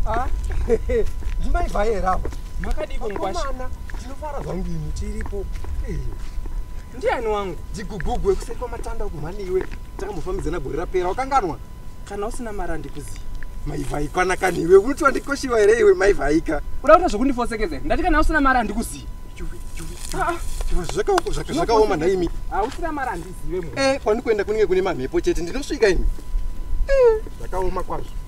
Ndimaivhaira apa. Makadiko mkwasha. Tinofara zvangu imi tiripo. Ndiani wangu? Dzigugugu ekuseri kwamatanda kumhaniwe. Takamufambidzana gore rapera wakanganwa. Kana usina mara ndikuziva. Maivhaikwana kaniwe unoti wandikoshiwa here iwe maivhaika. Uda kuita zvokundifosekedza. Ndati kana usina mara ndikuziva. Zvakaoma naimi. Usina mara ndizive munhu. Kwandikuenda kunenge kune mamhepo chete ndinosvika imi. Zvakaoma kwazvo.